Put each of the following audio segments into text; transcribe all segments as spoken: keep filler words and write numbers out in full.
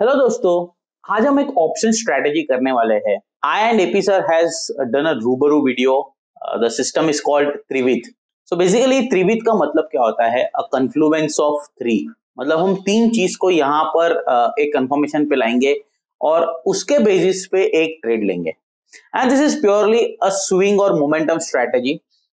Hello दोस्तों। आज हम एक ऑप्शन स्ट्रेटेजी करने वाले हैं। I and AP sir has done a रूबरू video. The system is called Trividh. So basically Trividh का मतलब क्या होता है? A confluence of three. मतलब हम तीन चीज को यहाँ पर uh, एक कंफर्मेशन पे लाएंगे और उसके बेसिस पे एक ट्रेड लेंगे। And this is purely a swing और मोमेंटम स्ट्रेटेजी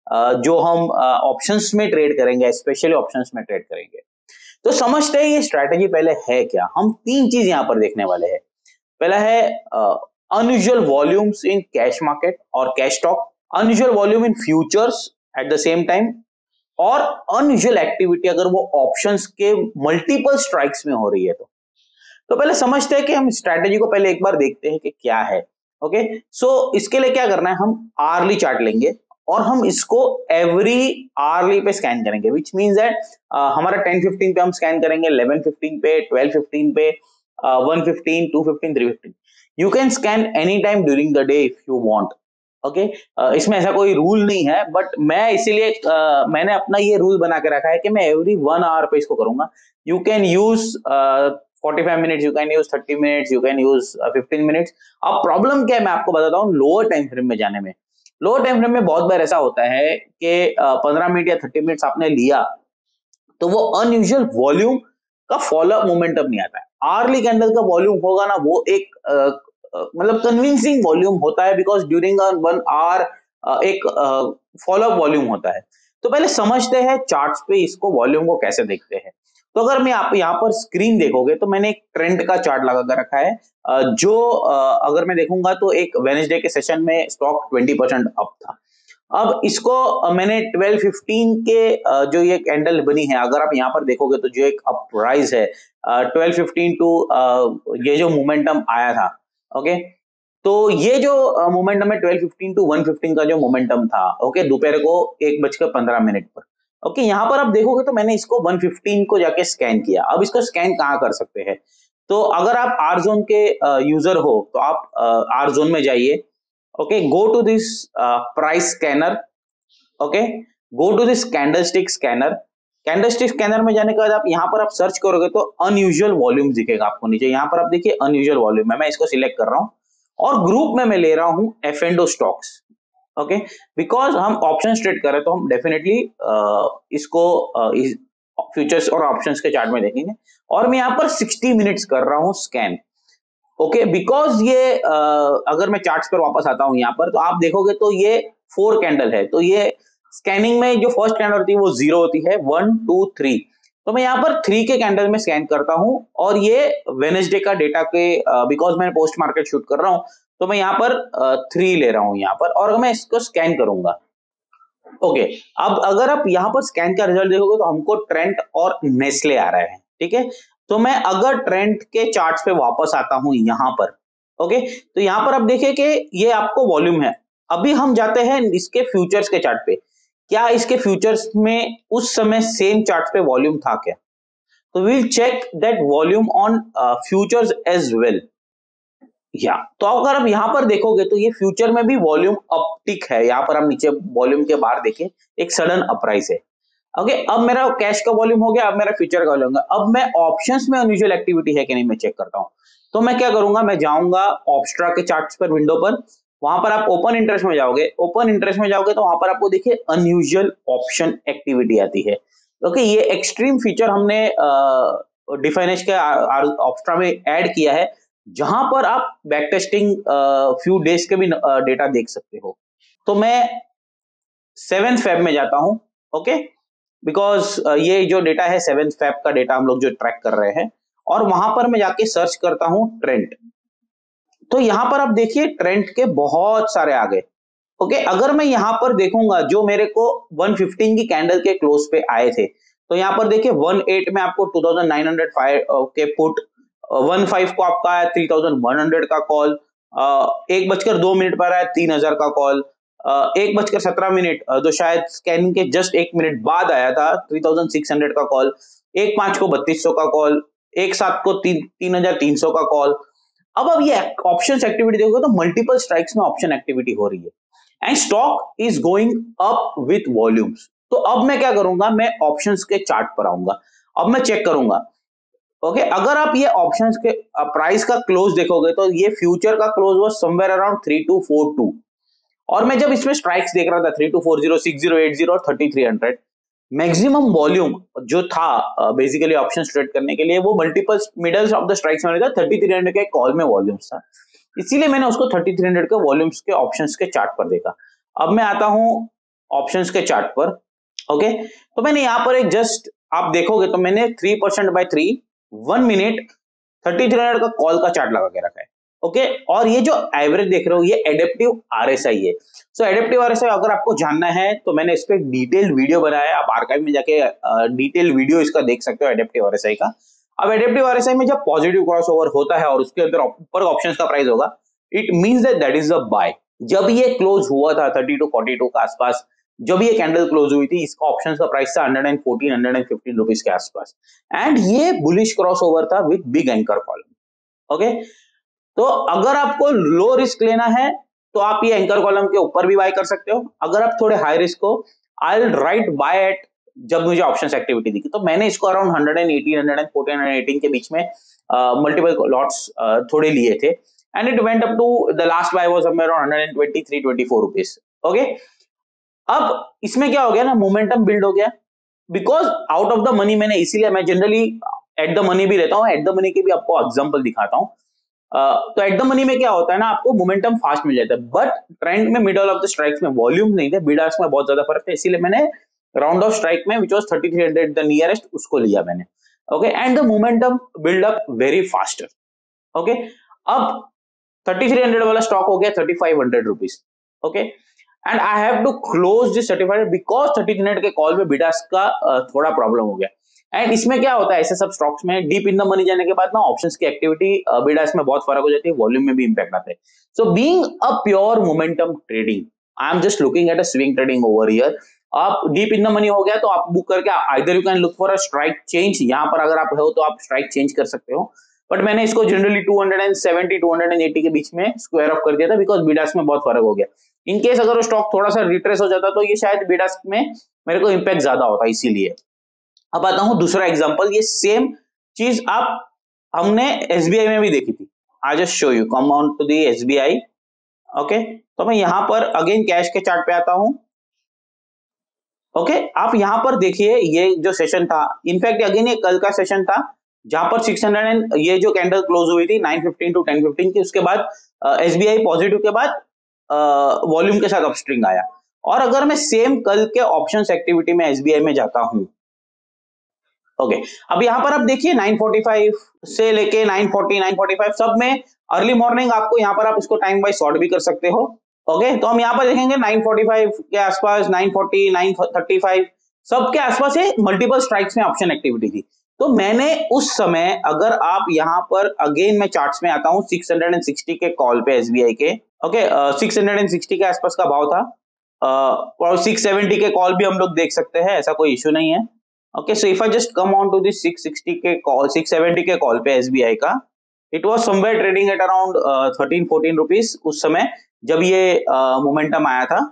जो हम ऑप्शंस uh, में ट्रेड करेंगे, स्पेशली ऑप्शंस में ट्रेड करेंगे। तो समझते हैं ये स्ट्रैटेजी पहले है क्या। हम तीन चीज यहाँ पर देखने वाले हैं। पहला है unusual volumes in cash market और cash stock, unusual volume in futures at the same time, और अनयूजुअल एक्टिविटी अगर वो ऑप्शंस के मल्टीपल स्ट्राइक्स में हो रही है तो तो पहले समझते हैं कि हम स्ट्रैटेजी को पहले एक बार देखते हैं कि क्या है। ओके, सो इसके लिए क्या करना है, हम आरली चार्ट लेंगे और हम इसको एवरी आरली पे स्कैन करेंगे, विच मीन्स दैट हमारा टेन फिफ्टीन पे हम स्कैन करेंगे, इलेवन फिफ्टीन पे, ट्वेल्व फिफ्टीन पे, one fifteen, two fifteen, three fifteen. You can scan any time during the day if you want. Okay, इसमें ऐसा कोई रूल नहीं है, बट मैं इसीलिए uh, मैंने अपना ये रूल बना के रखा है कि मैं एवरी वन आवर पे इसको करूंगा। You can use forty five minutes, you can use thirty minutes, you can use fifteen minutes. अब प्रॉब्लम क्या है मैं आपको बताता हूँ। लोअर टाइम फ्रेम में जाने में, लोअर टाइम फ्रेम में बहुत बार ऐसा होता है कि पंद्रह मिनट या थर्टी मिनट्स आपने लिया तो वो अनयूजुअल वॉल्यूम का फॉलोअप मोमेंटम नहीं आता है। आर्ली कैंडल का वॉल्यूम होगा ना, वो एक uh, uh, मतलब कन्विंसिंग वॉल्यूम होता है, बिकॉज ड्यूरिंग वन आवर एक फॉलोअप वॉल्यूम होता है। तो पहले समझते हैं चार्ट्स पे इसको वॉल्यूम को कैसे देखते हैं। तो अगर मैं आप यहाँ पर स्क्रीन देखोगे तो मैंने एक ट्रेंड का चार्ट लगा कर रखा है, जो अगर मैं देखूंगा तो एक वेडनेसडे के सेशन में स्टॉक ट्वेंटी परसेंट अप था। अब इसको मैंने ट्वेल्व फिफ्टीन के जो ये कैंडल बनी है, अगर आप यहाँ पर देखोगे तो जो एक अपराइज है ट्वेल्व फिफ्टीन टू ये जो मोमेंटम आया था। ओके, तो ये जो मोमेंटम है twelve fifteen to one fifteen का जो मोमेंटम था, ओके, दोपहर को एक बजकर पंद्रह मिनट पर। ओके, यहाँ पर आप देखोगे तो मैंने इसको वन फिफ्टीन को जाके स्कैन किया। अब इसको स्कैन कहाँ कर सकते हैं? तो अगर आप आर जोन के यूजर हो तो आप आर जोन में जाइए। Okay, go to this price scanner. Okay, go to this candlestick scanner. Candlestick scanner में जाने के बाद आप यहाँ पर आप सर्च करोगे तो अनयूजुअल वॉल्यूम दिखेगा आपको नीचे। यहाँ पर आप देखिए अनयूजुअल वॉल्यूम है, मैं इसको सिलेक्ट कर रहा हूँ और ग्रुप में मैं ले रहा हूँ F and O stocks. Okay, because हम ऑप्शन ट्रेड कर रहे हैं तो हम डेफिनेटली इसको फ्यूचर्स और ऑप्शंस के चार्ट में देखेंगे। और मैं यहाँ पर सिक्सटी मिनट्स कर रहा हूँ स्कैन। ओके, बिकॉज ये uh, अगर मैं चार्ट्स पर वापस आता हूं यहाँ पर तो आप देखोगे तो ये फोर कैंडल है, तो ये स्कैनिंग में जो फर्स्ट कैंडल होती है वो जीरो होती है, वन टू थ्री। तो मैं यहाँ पर थ्री के कैंडल में स्कैन करता हूं और ये वेडनेसडे का डेटा के बिकॉज मैं पोस्ट मार्केट शूट कर रहा हूं तो मैं यहाँ पर थ्री uh, ले रहा हूं यहाँ पर और मैं इसको स्कैन करूंगा। ओके, अब अगर आप यहाँ पर स्कैन का रिजल्ट देखोगे तो हमको ट्रेंट और नेस्ले आ रहा है। ठीक है, तो मैं अगर ट्रेंट के चार्ट्स पे वापस आता हूं यहाँ पर, ओके, तो यहाँ पर आप देखिए कि ये आपको वॉल्यूम है। अभी हम जाते हैं इसके फ्यूचर्स के चार्ट पे। क्या इसके फ्यूचर्स में उस समय सेम चार्ट पे वॉल्यूम था क्या? तो we'll check that volume on futures as well. या तो अगर आप यहाँ पर देखोगे तो ये फ्यूचर में भी वॉल्यूम अपटिक है। यहाँ पर आप नीचे वॉल्यूम के बाहर देखिए एक सडन अपराइज है। ओके, अब मेरा कैश का वॉल्यूम हो गया, अब मेरा फ्यूचर का वॉल्यूम होगा। अब मैं ऑप्शंस में अनयूजुअल एक्टिविटी है कि नहीं मैं चेक करता हूँ। तो मैं क्या करूंगा, मैं जाऊंगा ऑप्स्ट्रा के चार्ट्स पर, विंडो पर। वहां पर आप ओपन इंटरेस्ट में जाओगे, ओपन इंटरेस्ट में जाओगे तो वहां पर आपको देखिए अनयूजुअल ऑप्शन एक्टिविटी आती है। ओके, ये एक्सट्रीम फीचर हमने डिफाइनेश के ऑप्स्ट्रा में ऐड किया है, जहां पर आप बैक टेस्टिंग फ्यू डेज के भी डेटा देख सकते हो। तो मैं सेवेंथ फेब में जाता हूं। ओके, बिकॉज ये जो डेटा है सेवेंथ फेब का डेटा हम लोग जो ट्रैक कर रहे हैं, और वहां पर मैं जाके सर्च करता हूं ट्रेंड। तो यहां पर आप देखिए ट्रेंड के बहुत सारे आ गए। ओके, अगर मैं यहां पर देखूंगा जो मेरे को वन फिफ्टीन की कैंडल के क्लोज पे आए थे, तो यहां पर देखिए वन एट में आपको two thousand nine hundred five के पुट, वन फाइव को आपका आया थ्री थाउजेंड वन हंड्रेड का कॉल, एक बजकर दो मिनट पर आया तीन हजार का कॉल, एक बजकर सत्रह मिनट जो शायद स्कैनिंग के जस्ट एक मिनट बाद आया था थ्री थाउजेंड सिक्स हंड्रेड का कॉल, एक पांच को बत्तीस सौ का कॉल, एक सात को तीन तीन हजार तीन सौ का कॉल। अब अब ये ऑप्शंस एक्टिविटी देखोगे तो मल्टीपल स्ट्राइक्स में ऑप्शन एक्टिविटी हो रही है and stock is going up with volumes. तो अब मैं क्या करूंगा, मैं ऑप्शंस के चार्ट पर आऊंगा। अब मैं चेक करूंगा ओके okay, अगर आप ये ऑप्शंस के प्राइस का क्लोज देखोगे तो ये फ्यूचर का close was somewhere around three two four two, और मैं जब इसमें स्ट्राइक्स देख रहा था three two four zero, six zero, eight zero और thirty three hundred, maximum volume जो था बेसिकली ऑप्शन ट्रेड करने के लिए वो multiple middles of the strikes में था, थर्टी थ्री हंड्रेड के कॉल में वॉल्यूम्स था, इसीलिए मैंने उसको थर्टी थ्री हंड्रेड के वॉल्यूम्स के ऑप्शंस के चार्ट पर देखा। अब मैं आता हूं ऑप्शंस के चार्ट पर। ओके, तो मैंने यहाँ पर एक जस्ट आप देखोगे तो मैंने three percent by three one minute thirty three hundred का कॉल का चार्ट लगा के रखा है। Okay okay? और ये जो एवरेज देख रहे हो ये एडेप्टिव आरएसआई है। सो एडेप्टिव आरएसआई अगर आपको जानना है तो मैंने इस पे एक डिटेल्ड वीडियो बनाया है, आप आर्काइव में जाके डिटेल वीडियो इसका देख सकते हो एडेप्टिव आरएसआई का। अब एडेप्टिव आरएसआई में जब पॉजिटिव क्रॉसओवर होता है और उसके अंदर ऊपर ऑप्शंस का प्राइस होगा, it means that that is a buy. जब ये क्लोज हुआ था थर्टी टू फोर्टी टू के आसपास, जब ये कैंडल क्लोज हुई थी, इसका ऑप्शंस का प्राइस था hundred fourteen hundred fifteen rupees के आसपास, एंड ये बुलिश क्रॉसओवर था with big anchor column. Okay, तो अगर आपको लो रिस्क लेना है तो आप ये एंकर कॉलम के ऊपर भी बाय कर सकते हो। अगर आप थोड़े हाई रिस्क हो, I will write buy at, जब मुझे ऑप्शंस एक्टिविटी दिखी तो मैंने इसको around hundred eighteen hundred fourteen hundred eighteen के बीच में मल्टीपल लॉट्स थोड़े लिए थे, and it went up to the last buy was somewhere around hundred twenty three twenty four rupees. Okay, अब इसमें क्या हो गया ना, मोमेंटम बिल्ड हो गया because out of the money मैंने, इसीलिए मैं जनरली एट द मनी भी रहता हूँ, एट द मनी के भी आपको एग्जांपल दिखाता हूँ। Uh, तो एट द मनी में क्या होता है ना, आपको मोमेंटम फास्ट मिल जाता है, बट ट्रेंड में मिडल ऑफ द स्ट्राइक्स में वॉल्यूम नहीं थे, बिड आस्क में बहुत ज्यादा फर्क था, इसीलिए मैंने राउंड ऑफ स्ट्राइक में which was thirty three hundred the nearest उसको लिया मैंने। Okay, and the momentum build up very faster. Okay, अब थर्टी थ्री हंड्रेड वाला स्टॉक हो गया thirty five hundred rupees. Okay, and I have to close this thirty five because thirty three hundred के call में bid ask का uh, थोड़ा problem हो गया। एंड इसमें क्या होता है, ऐसे सब स्टॉक्स में डीप इन द मनी जाने के बाद ना ऑप्शंस की एक्टिविटी बिड आस्क में बहुत फर्क हो जाती है, वॉल्यूम में भी इंपैक्ट आता है। So being a pure momentum trading, I am just looking at a swing trading over here. आप डीप इन द मनी हो गया तो आप बुक करके either you can look for a strike change, यहाँ पर अगर आप हो तो आप स्ट्राइक चेंज कर सकते हो, बट मैंने इसको generally two seventy two eighty के बीच में स्क्वायर ऑफ कर दिया था बिकॉज बिड आस्क में बहुत फर्क हो गया। इन केस अगर वो स्टॉक थोड़ा सा रिट्रेस हो जाता तो ये शायद बिड आस्क में मेरे को इंपैक्ट ज्यादा होता, इसीलिए। अब आता हूं दूसरा एग्जांपल, ये सेम चीज आप हमने एसबीआई में भी देखी थी। I just show you, come on to the SBI. Okay, तो मैं यहां पर अगेन कैश के चार्ट पे आता हूं। ओके okay, आप यहां पर देखिए ये जो सेशन था, इनफैक्ट अगेन ये कल का सेशन था जहां पर सिक्स हंड्रेड एंड ये जो कैंडल क्लोज हुई थी nine fifteen to ten fifteen की, उसके बाद एसबीआई पॉजिटिव के बाद वॉल्यूम के साथ अपस्ट्रिंग आया। और अगर मैं सेम कल के ऑप्शंस एक्टिविटी में एसबीआई में जाता हूं, ओके okay, अब यहां पर आप देखिए नाइन फोर्टी फाइव से लेके nine forty nine forty five सब में अर्ली मॉर्निंग आपको यहां पर आप इसको टाइम बाय शॉर्ट भी कर सकते हो। ओके okay, तो हम यहां पर देखेंगे नाइन फोर्टी फाइव के आसपास, nine forty nine thirty five सब के आसपास है, मल्टीपल स्ट्राइक्स में ऑप्शन एक्टिविटी थी। तो मैंने उस समय, अगर आप यहां पर अगेन मैं चार्ट्स में आता हूं सिक्स सिक्सटी के कॉल पे एसबीआई के, ओके सिक्स सिक्सटी के आसपास का भाव था, uh, और सिक्स सेवेंटी के कॉल भी हम लोग देख सकते हैं, ऐसा कोई इश्यू नहीं है। Okay, so if I just come on to this six sixty के call, सिक्स सेवेंटी के कॉल पे एसबीआई का, it was somewhere trading at around thirteen fourteen rupees उस समय जब ये मोमेंटम uh, आया था।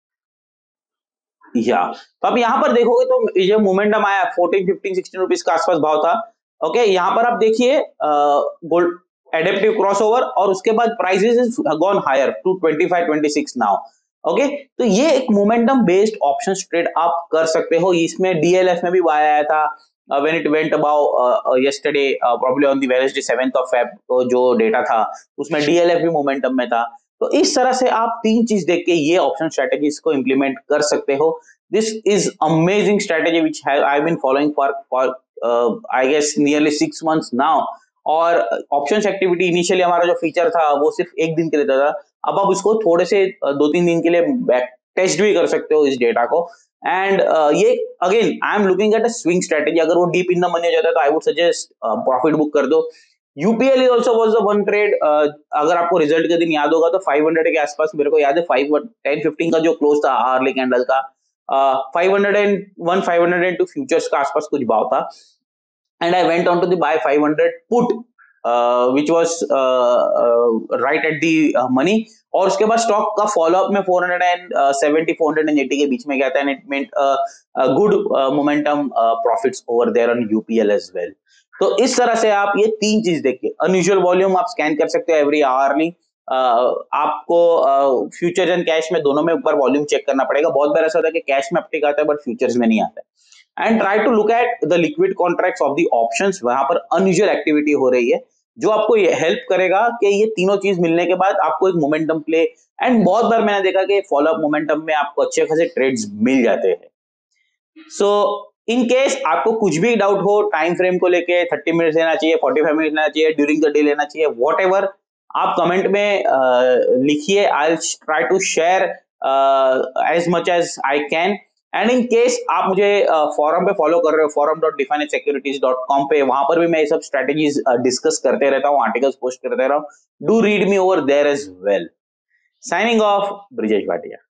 या तो अब यहाँ पर देखोगे तो ये मोमेंटम आया फोर्टीन फिफ्टीन सिक्सटीन रुपीस के आसपास भाव था। ओके okay, यहाँ पर आप देखिए गोल्ड एडेप्टिव क्रॉसओवर और उसके बाद prices gone higher to twenty five twenty six now. Okay okay? तो ये एक मोमेंटम बेस्ड ऑप्शन ट्रेड आप कर सकते हो। इसमें डीएलएफ में भी बाय आया था when it went about yesterday probably on the Wednesday seventh of Feb जो डेटा था उसमें डीएलएफ भी मोमेंटम में था। तो इस तरह से आप तीन चीज देख के ये ऑप्शन स्ट्रेटेजीज को इंप्लीमेंट कर सकते हो। This is amazing strategy which I have been following for for I guess nearly six months now. और ऑप्शंस एक्टिविटी इनिशियली हमारा जो फीचर था वो सिर्फ एक दिन के लिए था, अब आप उसको थोड़े से दो तीन दिन के लिए बैक टेस्ट भी कर सकते हो इस डेटा को। एंड uh, ये again I am looking at a swing strategy, अगर वो डीप इन द मनी हो जाता है तो I would suggest profit book कर दो। UPL is also was the one trade, अगर आपको रिजल्ट के दिन याद होगा तो फाइव हंड्रेड के आसपास मेरे को याद है, फाइव टेन फिफ्टीन का जो क्लोज था आर्ली कैंडल का, five hundred and one five hundred and two futures का आसपास कुछ भाव था। And I went on to the buy five hundred put Uh, which was uh, uh, right at the uh, money, और उसके बाद stock का फॉलोअप में फोर सेवेंटी फोर एटी के बीच में गया था, and it meant good momentum profits over there on UPL as well. तो इस तरह से आप ये तीन चीज देखिए, अनयूजुअल वॉल्यूम आप स्कैन कर सकते हो एवरी आवरली। आपको फ्यूचर एंड कैश में दोनों में ऊपर वॉल्यूम चेक करना पड़ेगा। बहुत बार ऐसा होता है कि कैश में अपटिक आता है बट फ्यूचर्स में नहीं आता है। And try to look at the liquid contracts of the options, वहां पर अनयूजुअल एक्टिविटी हो रही है जो आपको ये हेल्प करेगा कि ये तीनों चीज मिलने के बाद आपको एक मोमेंटम प्ले, एंड बहुत बार मैंने देखा कि फॉलो अप मोमेंटम में आपको अच्छे खासे ट्रेड्स मिल जाते हैं। सो इन केस आपको कुछ भी डाउट हो टाइम फ्रेम को लेके, थर्टी मिनट्स लेना चाहिए, फोर्टी फाइव मिनट्स लेना चाहिए, ड्यूरिंग द डे लेना चाहिए, वॉट एवर, आप कमेंट में uh, लिखिए। I try to share as much as I can. And in case आप मुझे फॉरम uh, पे फॉलो कर रहे हो, forum dot definite securities dot com पे, वहां पर भी मैं ये सब स्ट्रेटेजीज डिस्कस करते रहता हूँ, आर्टिकल्स पोस्ट करते रहता हूँ। Do read me over there as well. Signing off, Brijesh Bhatia.